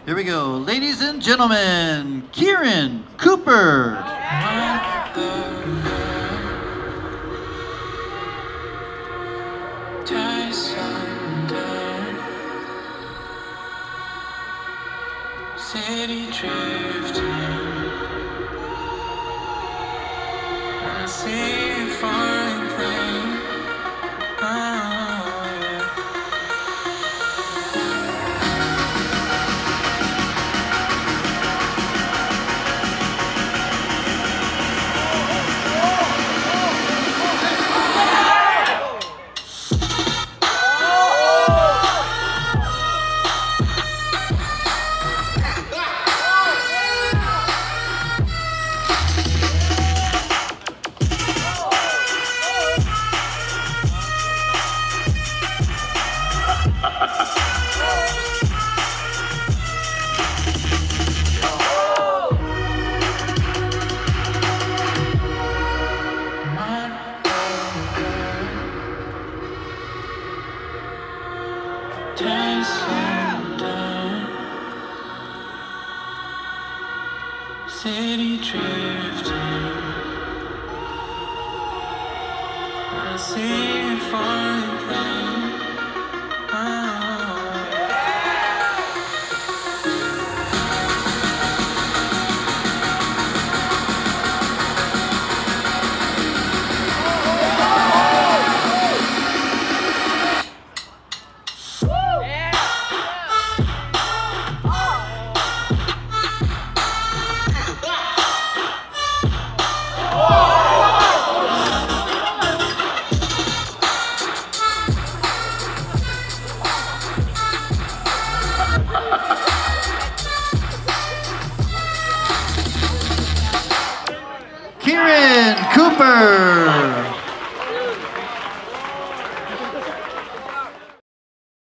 Here we go. Ladies and gentlemen, Keiran Cooper. City drifting, wanna see a foreign plane. Oh, yeah. City drifting, wanna see a foreign plane. Oh, Keiran Cooper.